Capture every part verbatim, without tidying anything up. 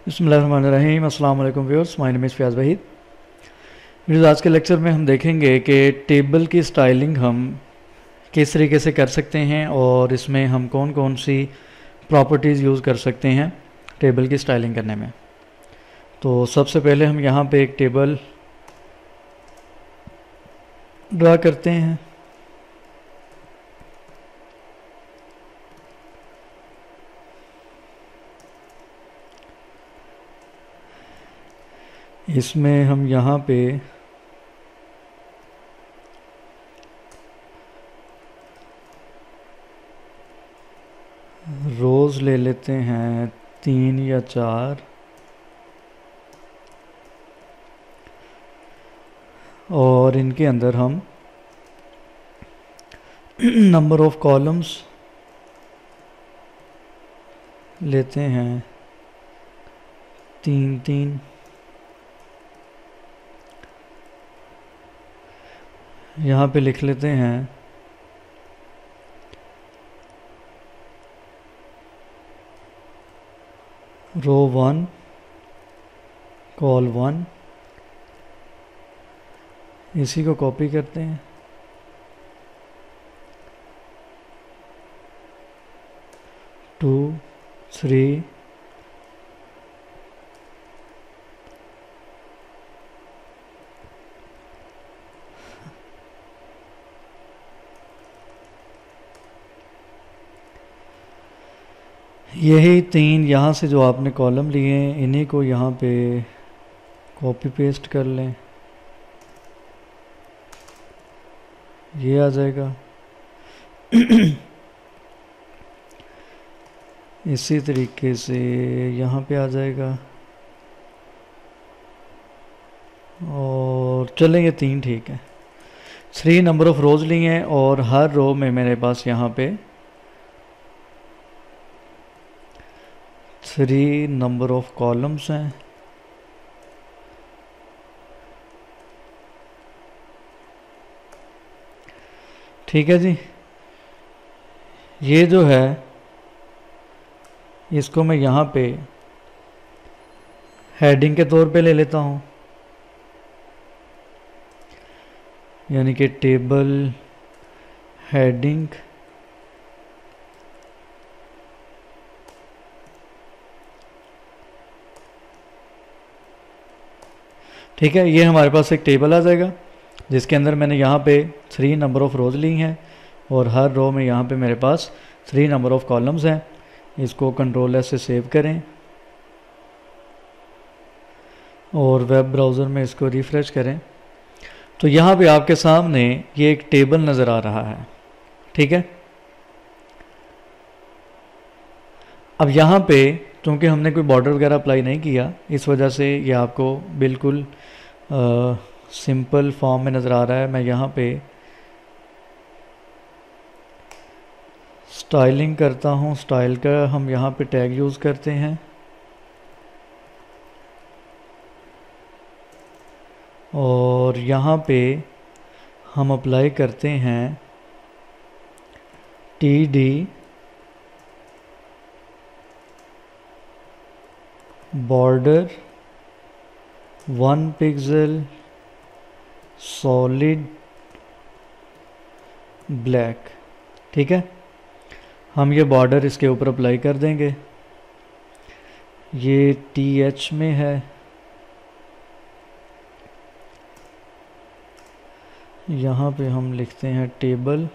बिस्मिल्लाहिर्रहमानिर्रहीम। अस्सलाम वालेकुम viewers, my name is Fayaz Waheed. Viewers, आज के लेक्चर में हम देखेंगे कि टेबल की स्टाइलिंग हम किस तरीके से कर सकते हैं और इसमें हम कौन कौन सी प्रॉपर्टीज़ यूज़ कर सकते हैं टेबल की स्टाइलिंग करने में। तो सबसे पहले हम यहाँ पे एक टेबल ड्रा करते हैं। इसमें हम यहाँ पे रोज़ ले लेते हैं तीन या चार, और इनके अंदर हम नंबर ऑफ कॉलम्स लेते हैं तीन तीन। यहाँ पे लिख लेते हैं रो वन कॉल वन। इसी को कॉपी करते हैं, टू थ्री यही तीन यहाँ से जो आपने कॉलम लिए हैं इन्हीं को यहाँ पे कॉपी पेस्ट कर लें, ये आ जाएगा। इसी तरीके से यहाँ पे आ जाएगा, और चलें ये तीन ठीक है। थ्री नंबर ऑफ रोज़ लिए हैं और हर रो में मेरे पास यहाँ पे थ्री नंबर ऑफ कॉलम्स हैं। ठीक है जी। ये जो है इसको मैं यहाँ पे हेडिंग के तौर पे ले लेता हूँ, यानी कि टेबल हेडिंग। ठीक है, ये हमारे पास एक टेबल आ जाएगा जिसके अंदर मैंने यहाँ पे थ्री नंबर ऑफ़ रोज़ ली हैं और हर रो में यहाँ पे मेरे पास थ्री नंबर ऑफ़ कॉलम्स हैं। इसको कंट्रोल एस से सेव करें और वेब ब्राउज़र में इसको रिफ़्रेश करें, तो यहाँ पे आपके सामने ये एक टेबल नज़र आ रहा है। ठीक है, अब यहाँ पे क्योंकि हमने कोई बॉर्डर वगैरह अप्लाई नहीं किया, इस वजह से ये आपको बिल्कुल सिंपल फॉर्म में नज़र आ रहा है। मैं यहाँ पे स्टाइलिंग करता हूँ, स्टाइल का हम यहाँ पे टैग यूज़ करते हैं और यहाँ पे हम अप्लाई करते हैं T D border one pixel solid black. ठीक है, हम ये बॉर्डर इसके ऊपर अप्लाई कर देंगे। ये टी एच में है, यहाँ पे हम लिखते हैं टेबल।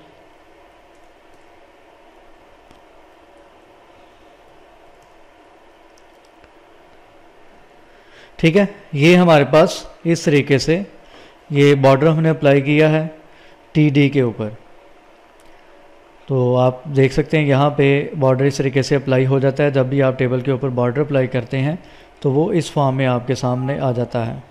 ठीक है, ये हमारे पास इस तरीके से ये बॉर्डर हमने अप्लाई किया है टी डी के ऊपर। तो आप देख सकते हैं यहाँ पे बॉर्डर इस तरीके से अप्लाई हो जाता है। जब भी आप टेबल के ऊपर बॉर्डर अप्लाई करते हैं तो वो इस फॉर्म में आपके सामने आ जाता है।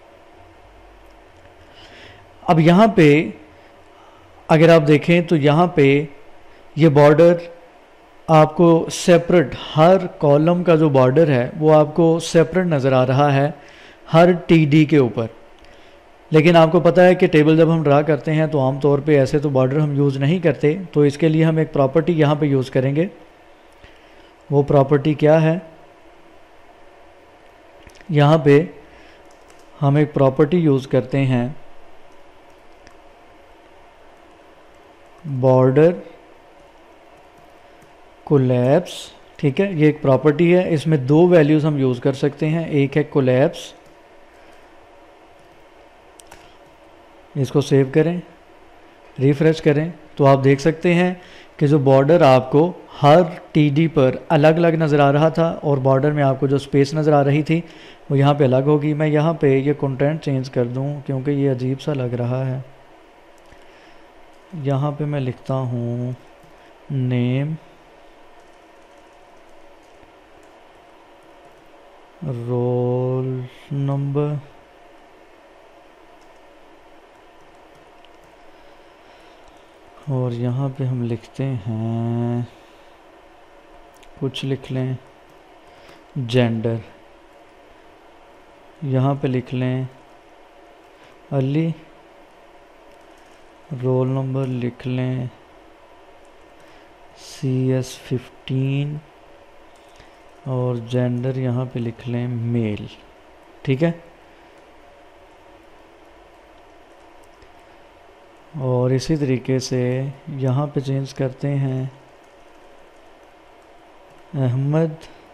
अब यहाँ पे अगर आप देखें तो यहाँ पे ये बॉर्डर आपको सेपरेट, हर कॉलम का जो बॉर्डर है वो आपको सेपरेट नज़र आ रहा है हर टी डी के ऊपर। लेकिन आपको पता है कि टेबल जब हम ड्रा करते हैं तो आमतौर पे ऐसे तो बॉर्डर हम यूज़ नहीं करते, तो इसके लिए हम एक प्रॉपर्टी यहाँ पे यूज़ करेंगे। वो प्रॉपर्टी क्या है? यहाँ पे हम एक प्रॉपर्टी यूज़ करते हैं बॉर्डर कोलैप्स, ठीक है। ये एक प्रॉपर्टी है, इसमें दो वैल्यूज़ हम यूज़ कर सकते हैं, एक है कोलैप्स, इसको सेव करें, रिफ्रेश करें तो आप देख सकते हैं कि जो बॉर्डर आपको हर टीडी पर अलग अलग नज़र आ रहा था और बॉर्डर में आपको जो स्पेस नज़र आ रही थी वो यहाँ पे अलग होगी। मैं यहाँ पे ये कंटेंट चेंज कर दूँ क्योंकि ये अजीब सा लग रहा है। यहाँ पे मैं लिखता हूँ नेम रोल नंबर और यहाँ पे हम लिखते हैं, कुछ लिख लें जेंडर, यहाँ पे लिख लें अली, रोल नंबर लिख लें सी एस फिफ्टीन और जेंडर यहाँ पे लिख लें मेल, ठीक है। और इसी तरीके से यहाँ पे चेंज करते हैं Ahmad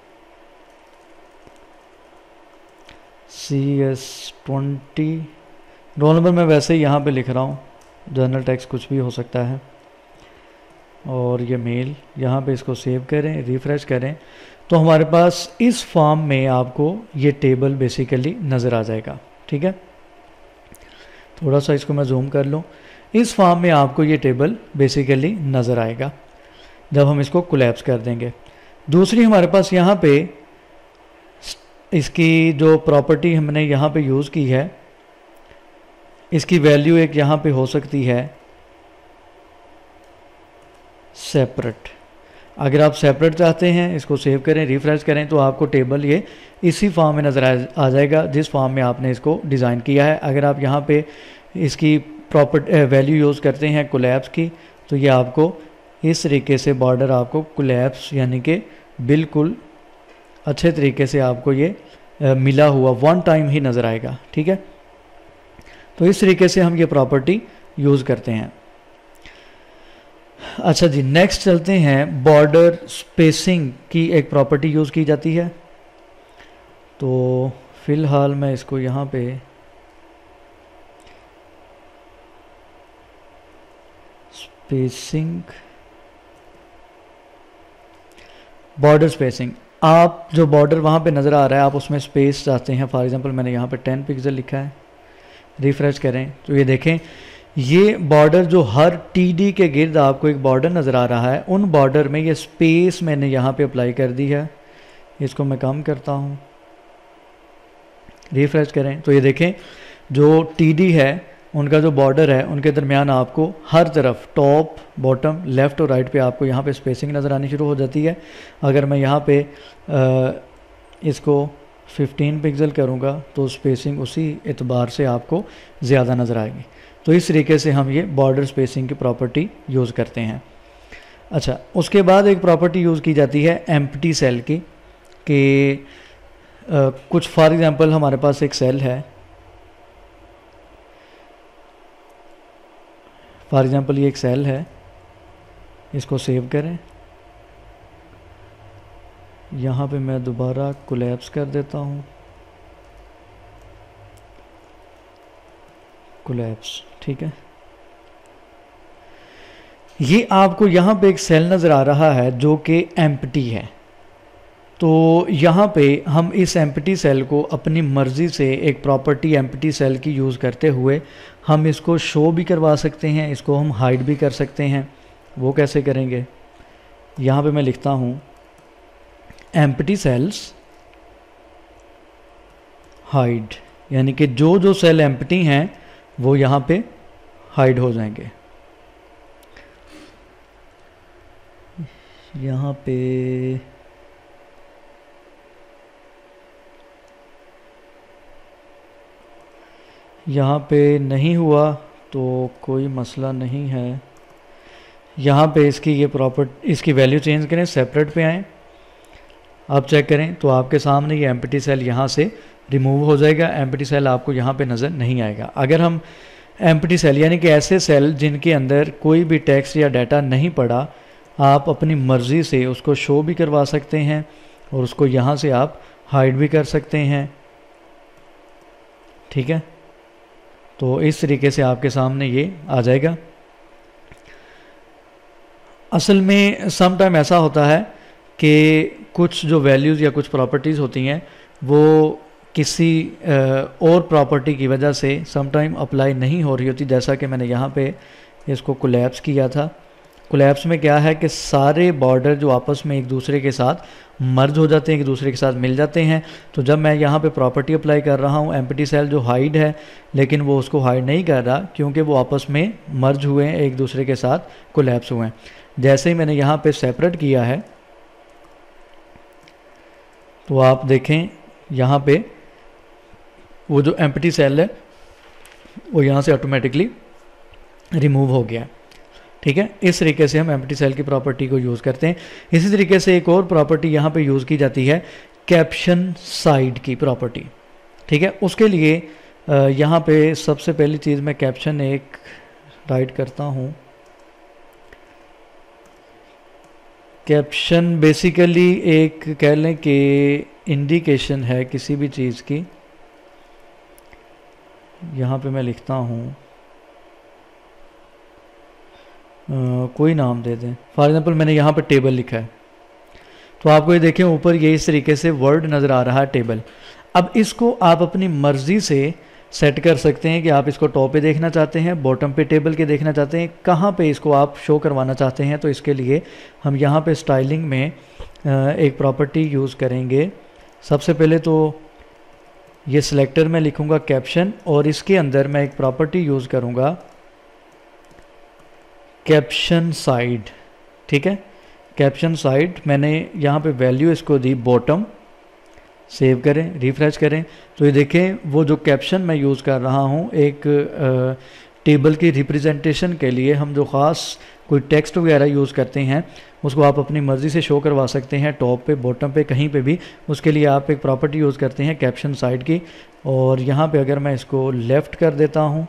C S twenty, roll number मैं वैसे ही यहाँ पे लिख रहा हूँ, जनरल टेक्स्ट कुछ भी हो सकता है, और ये मेल। यहाँ पे इसको सेव करें, रिफ़्रेश करें तो हमारे पास इस फॉर्म में आपको ये टेबल बेसिकली नज़र आ जाएगा, ठीक है। थोड़ा सा इसको मैं जूम कर लूँ, इस फॉर्म में आपको ये टेबल बेसिकली नज़र आएगा जब हम इसको कोलैप्स कर देंगे। दूसरी हमारे पास यहाँ पे इसकी जो प्रॉपर्टी हमने यहाँ पे यूज़ की है, इसकी वैल्यू एक यहाँ पे हो सकती है सेपरेट। अगर आप सेपरेट चाहते हैं, इसको सेव करें, रिफ्रेश करें तो आपको टेबल ये इसी फॉर्म में नज़र आ जाएगा जिस फॉर्म में आपने इसको डिज़ाइन किया है। अगर आप यहाँ पे इसकी प्रॉपर्टी वैल्यू यूज़ करते हैं कोलैप्स की तो ये आपको इस तरीके से बॉर्डर आपको कोलैप्स यानी कि बिल्कुल अच्छे तरीके से आपको ये आ, मिला हुआ वन टाइम ही नज़र आएगा, ठीक है। तो इस तरीके से हम ये प्रॉपर्टी यूज़ करते हैं। अच्छा जी, नेक्स्ट चलते हैं, बॉर्डर स्पेसिंग की एक प्रॉपर्टी यूज़ की जाती है। तो फ़िलहाल मैं इसको यहाँ पे स्पेसिंग, बॉर्डर स्पेसिंग, आप जो बॉर्डर वहाँ पे नज़र आ रहा है आप उसमें स्पेस चाहते हैं। फॉर एग्जांपल मैंने यहाँ पे टेन पिक्सल लिखा है, रिफ़्रेश करें तो ये देखें ये बॉर्डर जो हर टीडी के गिर्द आपको एक बॉर्डर नज़र आ रहा है, उन बॉर्डर में ये स्पेस मैंने यहाँ पे अप्लाई कर दी है। इसको मैं कम करता हूँ, रिफ़्रेश करें तो ये देखें जो टीडी है उनका जो बॉर्डर है उनके दरमियान आपको हर तरफ टॉप बॉटम लेफ़्ट और राइट पे आपको यहाँ पे स्पेसिंग नज़र आनी शुरू हो जाती है। अगर मैं यहाँ पे आ, इसको फिफ्टीन पिक्सल करूँगा तो स्पेसिंग उसी एतबार से आपको ज़्यादा नज़र आएगी। तो इस तरीके से हम ये बॉर्डर स्पेसिंग की प्रॉपर्टी यूज़ करते हैं। अच्छा, उसके बाद एक प्रॉपर्टी यूज़ की जाती है एम्प्टी सेल की, कि कुछ फॉर एग्ज़ाम्पल हमारे पास एक सेल है, फॉर एग्ज़ाम्पल ये एक सेल है, इसको सेव करें, यहाँ पे मैं दोबारा कोलैप्स कर देता हूँ, कोलैप्स, ठीक है। ये आपको यहाँ पे एक सेल नज़र आ रहा है जो कि एम्प्टी है। तो यहाँ पे हम इस एम्प्टी सेल को अपनी मर्ज़ी से एक प्रॉपर्टी एम्प्टी सेल की यूज़ करते हुए हम इसको शो भी करवा सकते हैं, इसको हम हाइड भी कर सकते हैं। वो कैसे करेंगे, यहाँ पे मैं लिखता हूँ एम्प्टी सेल्स हाइड, यानी कि जो जो सेल एम्प्टी हैं वो यहाँ पे हाइड हो जाएंगे। यहाँ पे यहाँ पे नहीं हुआ तो कोई मसला नहीं है। यहाँ पे इसकी ये प्रॉपर्ट इसकी वैल्यू चेंज करें, सेपरेट पे आएँ, आप चेक करें तो आपके सामने ये एम्प्टी सेल यहाँ से रिमूव हो जाएगा, एम्प्टी सेल आपको यहाँ पे नज़र नहीं आएगा। अगर हम एम्प्टी सेल यानी कि ऐसे सेल जिनके अंदर कोई भी टेक्स्ट या डाटा नहीं पड़ा, आप अपनी मर्ज़ी से उसको शो भी करवा सकते हैं और उसको यहाँ से आप हाइड भी कर सकते हैं, ठीक है। तो इस तरीके से आपके सामने ये आ जाएगा। असल में सम टाइम ऐसा होता है कि कुछ जो वैल्यूज़ या कुछ प्रॉपर्टीज़ होती हैं वो किसी और प्रॉपर्टी की वजह से सम टाइम अप्लाई नहीं हो रही होती, जैसा कि मैंने यहाँ पे इसको कोलैप्स किया था। कोलैप्स में क्या है कि सारे बॉर्डर जो आपस में एक दूसरे के साथ मर्ज हो जाते हैं, एक दूसरे के साथ मिल जाते हैं। तो जब मैं यहाँ पे प्रॉपर्टी अप्लाई कर रहा हूँ, एम्प्टी सेल जो हाइड है, लेकिन वो उसको हाइड नहीं कर रहा क्योंकि वो आपस में मर्ज हुए हैं, एक दूसरे के साथ कोलैप्स हुए हैं। जैसे ही मैंने यहाँ पे सेपरेट किया है तो आप देखें यहाँ पे वो जो एम्प्टी सेल है वो यहाँ से ऑटोमेटिकली रिमूव हो गया, ठीक है। इस तरीके से हम एम्प्टी सेल की प्रॉपर्टी को यूज़ करते हैं। इसी तरीके से एक और प्रॉपर्टी यहाँ पे यूज़ की जाती है कैप्शन साइड की प्रॉपर्टी, ठीक है। उसके लिए यहाँ पे सबसे पहली चीज़ मैं कैप्शन एक राइट करता हूँ। कैप्शन बेसिकली एक कह लें कि इंडिकेशन है किसी भी चीज़ की। यहाँ पे मैं लिखता हूँ कोई नाम दे दें, फॉर एग्जांपल मैंने यहाँ पे टेबल लिखा है, तो आपको ये देखें ऊपर ये इस तरीके से वर्ड नज़र आ रहा है टेबल। अब इसको आप अपनी मर्ज़ी से सेट कर सकते हैं कि आप इसको टॉप पे देखना चाहते हैं, बॉटम पे टेबल के देखना चाहते हैं, कहाँ पे इसको आप शो करवाना चाहते हैं। तो इसके लिए हम यहाँ पे स्टाइलिंग में एक प्रॉपर्टी यूज़ करेंगे। सबसे पहले तो ये सिलेक्टर में लिखूँगा कैप्शन और इसके अंदर मैं एक प्रॉपर्टी यूज़ करूँगा कैप्शन साइड, ठीक है। कैप्शन साइड मैंने यहाँ पे वैल्यू इसको दी बॉटम। सेव करें, रिफ्रेश करें तो ये देखें वो जो कैप्शन मैं यूज़ कर रहा हूँ एक आ, टेबल की रिप्रेजेंटेशन के लिए हम जो ख़ास कोई टेक्स्ट वगैरह यूज़ करते हैं उसको आप अपनी मर्ज़ी से शो करवा सकते हैं, टॉप पे बॉटम पे कहीं पे भी। उसके लिए आप एक प्रॉपर्टी यूज़ करते हैं कैप्शन साइड की। और यहाँ पे अगर मैं इसको लेफ़्ट कर देता हूँ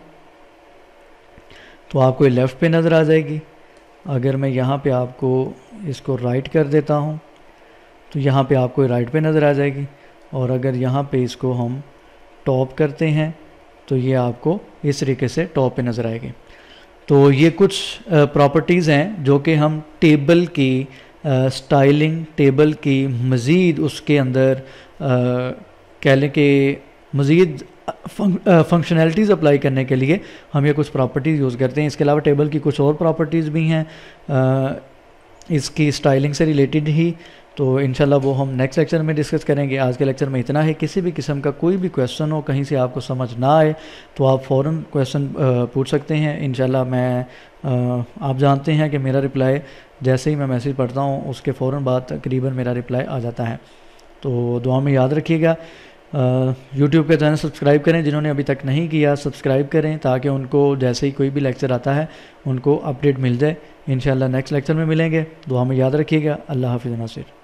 तो आपको ये लेफ़्ट पे नज़र आ जाएगी। अगर मैं यहाँ पे आपको इसको राइट कर देता हूँ तो यहाँ पे आपको राइट पे नज़र आ जाएगी। और अगर यहाँ पे इसको हम टॉप करते हैं तो ये आपको इस तरीके से टॉप पे नज़र आएगी। तो ये कुछ प्रॉपर्टीज़ हैं जो कि हम टेबल की स्टाइलिंग, टेबल की मज़ीद उसके अंदर कह लें कि मज़ीद फंक्शनैलिटीज़ अप्लाई करने के लिए हम ये कुछ प्रॉपर्टीज़ यूज़ करते हैं। इसके अलावा टेबल की कुछ और प्रॉपर्टीज़ भी हैं इसकी स्टाइलिंग से रिलेटेड ही, तो इंशाल्लाह वो हम नेक्स्ट लेक्चर में डिस्कस करेंगे। आज के लेक्चर में इतना है। किसी भी किस्म का कोई भी क्वेश्चन हो, कहीं से आपको समझ ना आए तो आप फ़ौरन क्वेश्चन पूछ सकते हैं। इंशाल्लाह मैं आ, आप जानते हैं कि मेरा रिप्लाई जैसे ही मैं मैसेज पढ़ता हूँ उसके फ़ौरन बाद तकरीबन मेरा रिप्लाई आ जाता है। तो दुआ में याद रखिएगा। यूट्यूब का चैनल सब्सक्राइब करें, जिन्होंने अभी तक नहीं किया सब्सक्राइब करें ताकि उनको जैसे ही कोई भी लेक्चर आता है उनको अपडेट मिल जाए। इंशाल्लाह नेक्स्ट लेक्चर में मिलेंगे। दुआ में याद रखिएगा। अल्लाह हाफ़िज़ नासिर।